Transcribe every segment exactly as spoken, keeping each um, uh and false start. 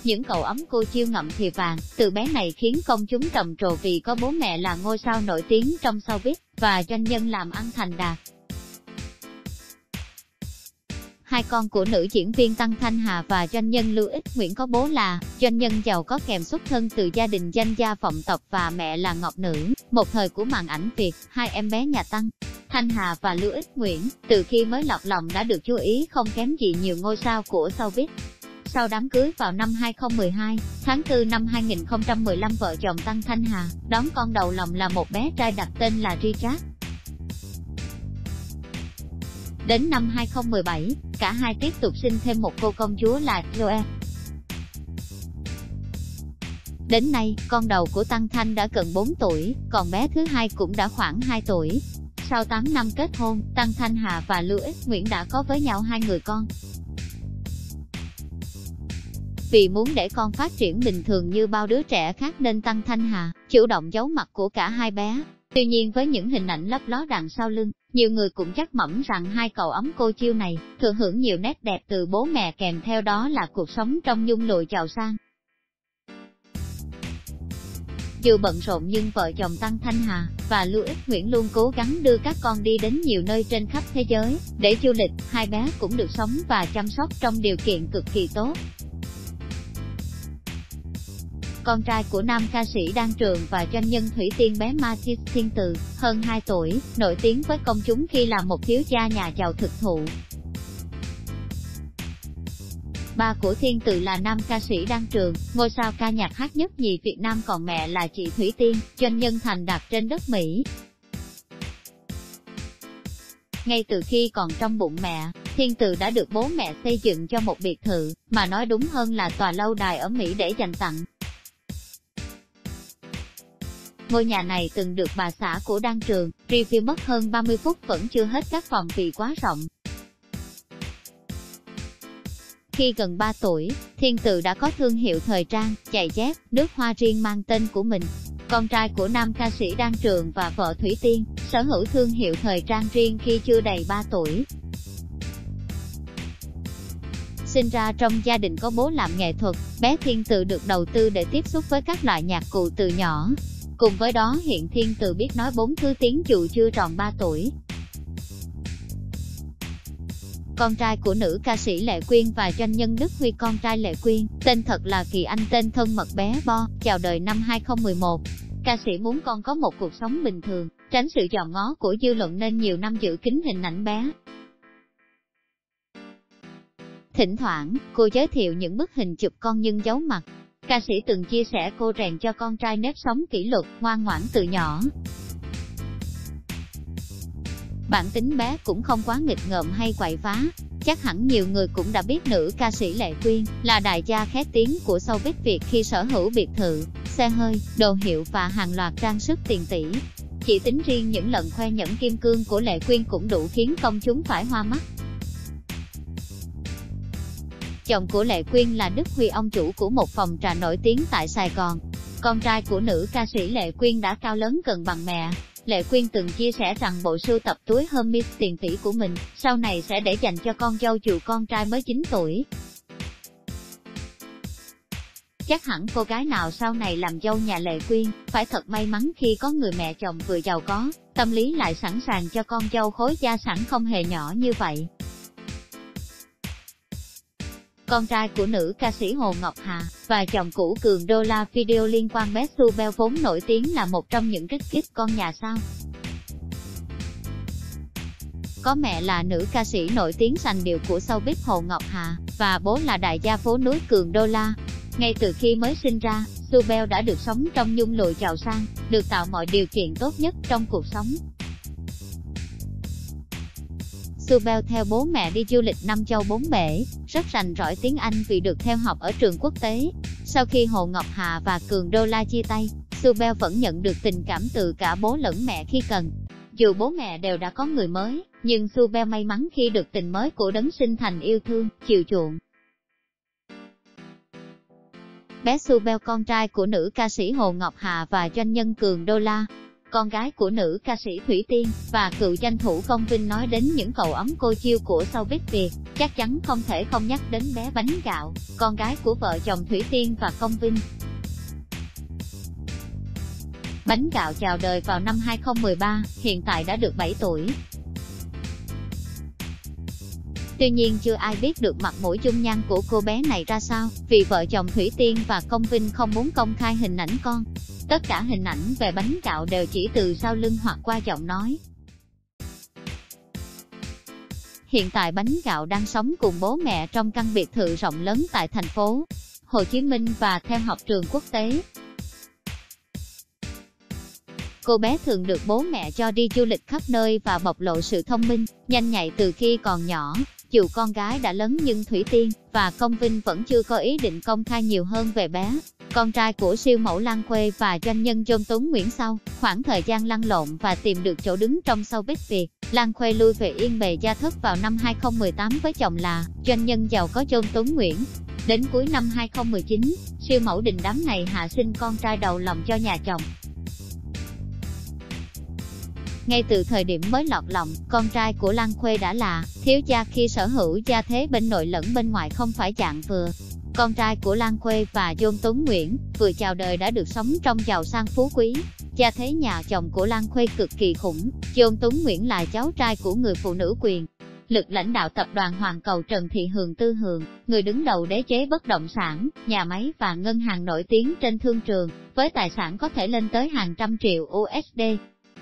những cậu ấm cô chiêu ngậm thì vàng, từ bé này khiến công chúng trầm trồ vì có bố mẹ là ngôi sao nổi tiếng trong showbiz, và doanh nhân làm ăn thành đạt. Hai con của nữ diễn viên Tăng Thanh Hà và doanh nhân Lưu Ích Nguyễn có bố là doanh nhân giàu có kèm xuất thân từ gia đình danh gia vọng tộc và mẹ là Ngọc Nữ, một thời của màn ảnh Việt. Hai em bé nhà Tăng Thanh Hà và Lưu Ích Nguyễn, từ khi mới lọt lòng đã được chú ý không kém gì nhiều ngôi sao của showbiz. Sau đám cưới vào năm hai không một hai, tháng tư năm hai nghìn không trăm mười lăm, vợ chồng Tăng Thanh Hà đón con đầu lòng là một bé trai đặt tên là Richard. Đến năm hai không một bảy, cả hai tiếp tục sinh thêm một cô công chúa là Joe. Đến nay, con đầu của Tăng Thanh đã gần bốn tuổi, còn bé thứ hai cũng đã khoảng hai tuổi. Sau tám năm kết hôn, Tăng Thanh Hà và Lưu Ích Nguyễn đã có với nhau hai người con. Vì muốn để con phát triển bình thường như bao đứa trẻ khác nên Tăng Thanh Hà chủ động giấu mặt của cả hai bé. Tuy nhiên với những hình ảnh lấp ló đằng sau lưng, nhiều người cũng chắc mẩm rằng hai cậu ấm cô chiêu này thừa hưởng nhiều nét đẹp từ bố mẹ, kèm theo đó là cuộc sống trong nhung lụa giàu sang. Dù bận rộn nhưng vợ chồng Tăng Thanh Hà và Lưu Ích Nguyễn luôn cố gắng đưa các con đi đến nhiều nơi trên khắp thế giới để du lịch. Hai bé cũng được sống và chăm sóc trong điều kiện cực kỳ tốt. Con trai của nam ca sĩ Đan Trường và doanh nhân thủy tiên bé Mathis Thiên Từ, hơn hai tuổi, nổi tiếng với công chúng khi là một thiếu gia nhà giàu thực thụ. Ba của Thiên Từ là nam ca sĩ Đan Trường, ngôi sao ca nhạc hát nhất nhì Việt Nam, còn mẹ là chị Thủy Tiên, doanh nhân thành đạt trên đất Mỹ. Ngay từ khi còn trong bụng mẹ, Thiên Từ đã được bố mẹ xây dựng cho một biệt thự, mà nói đúng hơn là tòa lâu đài ở Mỹ để dành tặng. Ngôi nhà này từng được bà xã của Đan Trường review mất hơn ba mươi phút vẫn chưa hết các phòng vì quá rộng. Khi gần ba tuổi, Thiên Từ đã có thương hiệu thời trang, giày dép, nước hoa riêng mang tên của mình. Con trai của nam ca sĩ Đan Trường và vợ Thủy Tiên sở hữu thương hiệu thời trang riêng khi chưa đầy ba tuổi. Sinh ra trong gia đình có bố làm nghệ thuật, bé Thiên Từ được đầu tư để tiếp xúc với các loại nhạc cụ từ nhỏ. Cùng với đó hiện Thiên Từ biết nói bốn thứ tiếng dù chưa tròn ba tuổi. Con trai của nữ ca sĩ Lệ Quyên và doanh nhân Đức Huy, con trai Lệ Quyên, tên thật là Kỳ Anh, tên thân mật bé Bo, chào đời năm hai không một một. Ca sĩ muốn con có một cuộc sống bình thường, tránh sự dòm ngó của dư luận nên nhiều năm giữ kín hình ảnh bé. Thỉnh thoảng, cô giới thiệu những bức hình chụp con nhưng giấu mặt. Ca sĩ từng chia sẻ cô rèn cho con trai nếp sống kỷ luật, ngoan ngoãn từ nhỏ. Bản tính bé cũng không quá nghịch ngợm hay quậy phá. Chắc hẳn nhiều người cũng đã biết nữ ca sĩ Lệ Quyên là đại gia khét tiếng của showbiz Việt khi sở hữu biệt thự, xe hơi, đồ hiệu và hàng loạt trang sức tiền tỷ. Chỉ tính riêng những lần khoe nhẫn kim cương của Lệ Quyên cũng đủ khiến công chúng phải hoa mắt. Chồng của Lệ Quyên là Đức Huy, ông chủ của một phòng trà nổi tiếng tại Sài Gòn. Con trai của nữ ca sĩ Lệ Quyên đã cao lớn gần bằng mẹ. Lệ Quyên từng chia sẻ rằng bộ sưu tập túi Hermes tiền tỷ của mình sau này sẽ để dành cho con dâu dù con trai mới chín tuổi. Chắc hẳn cô gái nào sau này làm dâu nhà Lệ Quyên phải thật may mắn khi có người mẹ chồng vừa giàu có, tâm lý lại sẵn sàng cho con dâu khối gia sản không hề nhỏ như vậy. Con trai của nữ ca sĩ Hồ Ngọc Hà và chồng cũ Cường Đô La video liên quan bé Subel vốn nổi tiếng là một trong những kích kích con nhà sao. Có mẹ là nữ ca sĩ nổi tiếng sành điệu của showbiz Hồ Ngọc Hà và bố là đại gia phố núi Cường Đô La. Ngay từ khi mới sinh ra, Subel đã được sống trong nhung lụa giàu sang, được tạo mọi điều kiện tốt nhất trong cuộc sống. Subel theo bố mẹ đi du lịch năm châu bốn bể, rất rành rỏi tiếng Anh vì được theo học ở trường quốc tế. Sau khi Hồ Ngọc Hà và Cường Đô La chia tay, Subel vẫn nhận được tình cảm từ cả bố lẫn mẹ khi cần. Dù bố mẹ đều đã có người mới, nhưng Subel may mắn khi được tình mới của đấng sinh thành yêu thương, chiều chuộng. Bé Subel, con trai của nữ ca sĩ Hồ Ngọc Hà và doanh nhân Cường Đô La, con gái của nữ ca sĩ Thủy Tiên, và cựu danh thủ Công Vinh nói đến những cậu ấm cô chiêu của showbiz Việt, chắc chắn không thể không nhắc đến bé Bánh Gạo, con gái của vợ chồng Thủy Tiên và Công Vinh. Bánh Gạo chào đời vào năm hai không một ba, hiện tại đã được bảy tuổi. Tuy nhiên chưa ai biết được mặt mũi dung nhan của cô bé này ra sao, vì vợ chồng Thủy Tiên và Công Vinh không muốn công khai hình ảnh con. Tất cả hình ảnh về Bánh Gạo đều chỉ từ sau lưng hoặc qua giọng nói. Hiện tại Bánh Gạo đang sống cùng bố mẹ trong căn biệt thự rộng lớn tại thành phố Hồ Chí Minh và theo học trường quốc tế. Cô bé thường được bố mẹ cho đi du lịch khắp nơi và bộc lộ sự thông minh, nhanh nhạy từ khi còn nhỏ. Dù con gái đã lớn nhưng Thủy Tiên và Công Vinh vẫn chưa có ý định công khai nhiều hơn về bé. Con trai của siêu mẫu Lan Khuê và doanh nhân John Tuấn Nguyễn sau khoảng thời gian lăn lộn và tìm được chỗ đứng trong showbiz Việt, Lan Khuê lui về yên bề gia thất vào năm hai không một tám với chồng là doanh nhân giàu có John Tuấn Nguyễn. Đến cuối năm hai không một chín, siêu mẫu đình đám này hạ sinh con trai đầu lòng cho nhà chồng. Ngay từ thời điểm mới lọt lòng, con trai của Lan Khuê đã là thiếu gia khi sở hữu gia thế bên nội lẫn bên ngoài không phải dạng vừa. Con trai của Lan Khuê và John Tuấn Nguyễn vừa chào đời đã được sống trong giàu sang phú quý. Gia thế nhà chồng của Lan Khuê cực kỳ khủng. John Tuấn Nguyễn là cháu trai của người phụ nữ quyền lực lãnh đạo tập đoàn Hoàn Cầu Trần Thị Hường Tư Hường, người đứng đầu đế chế bất động sản, nhà máy và ngân hàng nổi tiếng trên thương trường, với tài sản có thể lên tới hàng trăm triệu u ét đê.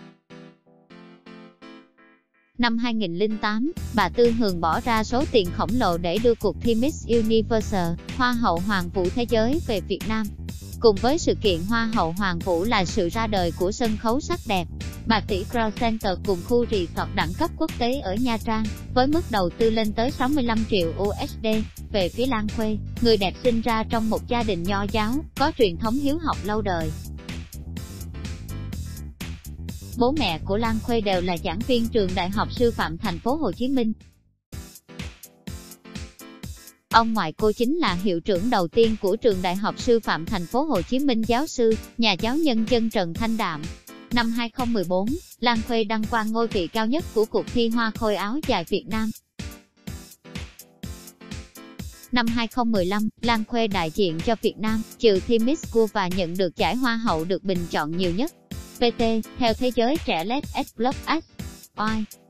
Năm hai không không tám, bà Tư Hường bỏ ra số tiền khổng lồ để đưa cuộc thi Miss Universe, Hoa hậu Hoàng vũ thế giới về Việt Nam. Cùng với sự kiện Hoa hậu Hoàng vũ là sự ra đời của sân khấu sắc đẹp, Bạc Tỷ Crown Center cùng khu resort đẳng cấp quốc tế ở Nha Trang, với mức đầu tư lên tới sáu mươi lăm triệu u ét đê. Về phía Lan Khuê, người đẹp sinh ra trong một gia đình nho giáo, có truyền thống hiếu học lâu đời. Bố mẹ của Lan Khuê đều là giảng viên trường Đại học Sư phạm Thành phố Hồ Chí Minh. Ông ngoại cô chính là hiệu trưởng đầu tiên của trường Đại học Sư phạm Thành phố Hồ Chí Minh, giáo sư, nhà giáo nhân dân Trần Thanh Đạm. Năm hai không một bốn, Lan Khuê đăng quang ngôi vị cao nhất của cuộc thi Hoa khôi áo dài Việt Nam. Năm hai không một lăm, Lan Khuê đại diện cho Việt Nam, trừ thi Miss World và nhận được giải Hoa hậu được bình chọn nhiều nhất. pê tê, theo Thế giới trẻ Let's Blog X. Y.